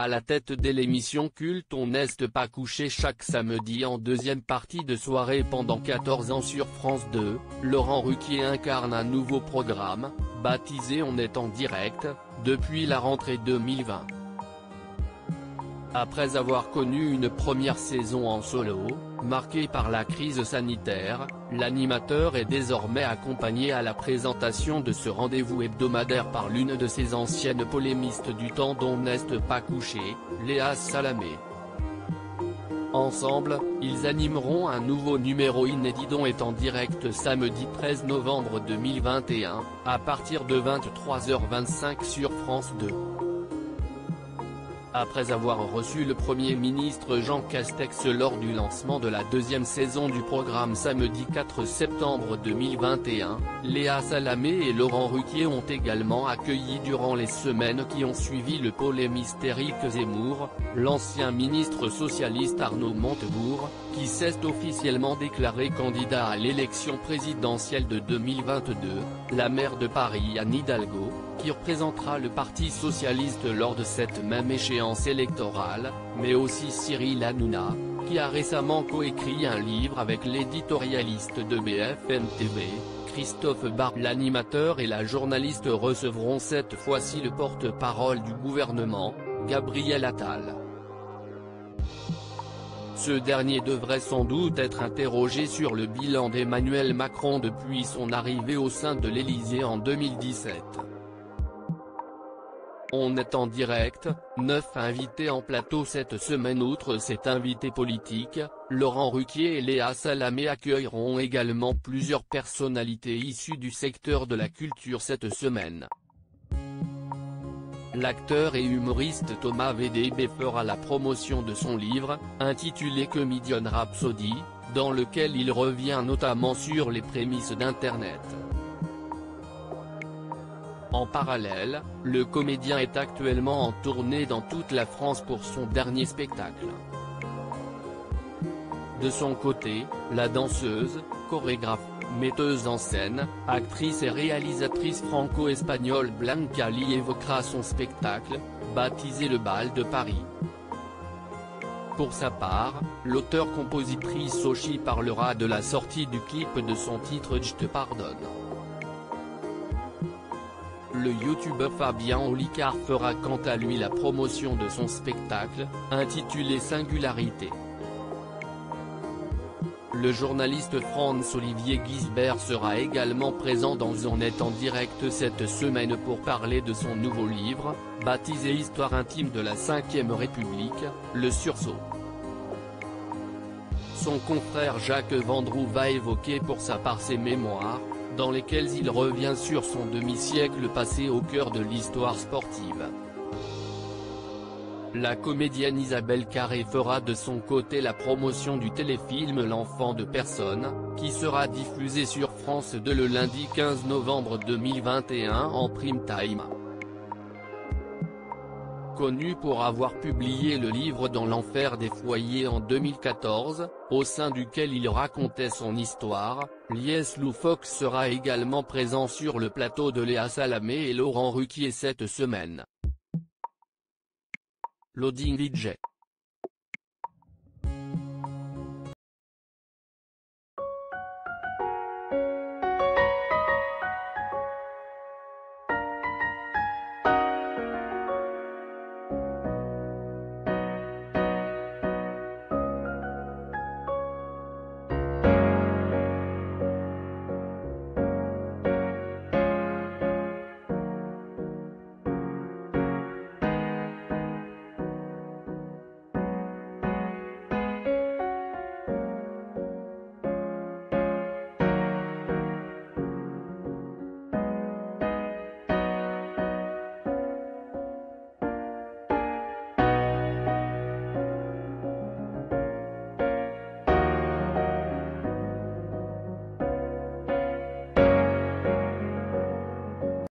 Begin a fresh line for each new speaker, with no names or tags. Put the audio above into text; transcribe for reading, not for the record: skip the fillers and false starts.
À la tête de l'émission culte On n'est pas couché chaque samedi en deuxième partie de soirée pendant 14 ans sur France 2, Laurent Ruquier incarne un nouveau programme, baptisé On est en direct, depuis la rentrée 2020. Après avoir connu une première saison en solo, marquée par la crise sanitaire, l'animateur est désormais accompagné à la présentation de ce rendez-vous hebdomadaire par l'une de ses anciennes polémistes du temps dont n'est pas couché, Léa Salamé. Ensemble, ils animeront un nouveau numéro inédit dont est en direct samedi 13 novembre 2021, à partir de 23h25 sur France 2. Après avoir reçu le Premier ministre Jean Castex lors du lancement de la deuxième saison du programme samedi 4 septembre 2021, Léa Salamé et Laurent Ruquier ont également accueilli durant les semaines qui ont suivi le polémiste Éric Zemmour, l'ancien ministre socialiste Arnaud Montebourg, qui s'est officiellement déclaré candidat à l'élection présidentielle de 2022, la maire de Paris Anne Hidalgo, qui représentera le Parti socialiste lors de cette même échéance électorale, mais aussi Cyril Hanouna, qui a récemment coécrit un livre avec l'éditorialiste de BFM TV, Christophe Barbier. L'animateur et la journaliste recevront cette fois-ci le porte-parole du gouvernement, Gabriel Attal. Ce dernier devrait sans doute être interrogé sur le bilan d'Emmanuel Macron depuis son arrivée au sein de l'Élysée en 2017. On est en direct, 9 invités en plateau cette semaine. Outre cet invité politique, Laurent Ruquier et Léa Salamé accueilleront également plusieurs personnalités issues du secteur de la culture cette semaine. L'acteur et humoriste Thomas VDB fera la promotion de son livre, intitulé Comedian Rhapsody, dans lequel il revient notamment sur les prémices d'Internet. En parallèle, le comédien est actuellement en tournée dans toute la France pour son dernier spectacle. De son côté, la danseuse, chorégraphe, metteuse en scène, actrice et réalisatrice franco-espagnole Blanca Lee évoquera son spectacle, baptisé Le Bal de Paris. Pour sa part, l'auteure-compositrice Sochi parlera de la sortie du clip de son titre Je te pardonne. Le youtubeur Fabien Olicard fera quant à lui la promotion de son spectacle, intitulé Singularité. Le journaliste Franz-Olivier Gisbert sera également présent dans On est en direct cette semaine pour parler de son nouveau livre, baptisé Histoire intime de la Ve République, Le Sursaut. Son confrère Jacques Vendroux va évoquer pour sa part ses mémoires, dans lesquels il revient sur son demi-siècle passé au cœur de l'histoire sportive. La comédienne Isabelle Carré fera de son côté la promotion du téléfilm L'enfant de personne, qui sera diffusé sur France 2 le lundi 15 novembre 2021 en prime time. Connu pour avoir publié le livre Dans l'enfer des foyers en 2014, au sein duquel il racontait son histoire, Lies Loufoque sera également présent sur le plateau de Léa Salamé et Laurent Ruquier cette semaine. Loading DJ.